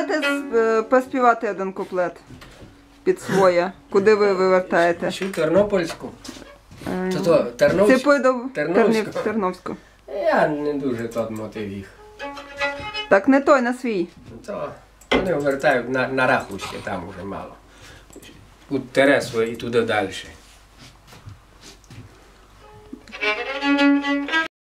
можете поспівати один куплет під своє? Куди ви вивертаєте? Що, Тернопільську? Це пойду Терновську? Терновську. Я не дуже тот мотив їх. Так не той, на свій. То вони вертають на раху ще, там уже мало. У Тересу і туди далі.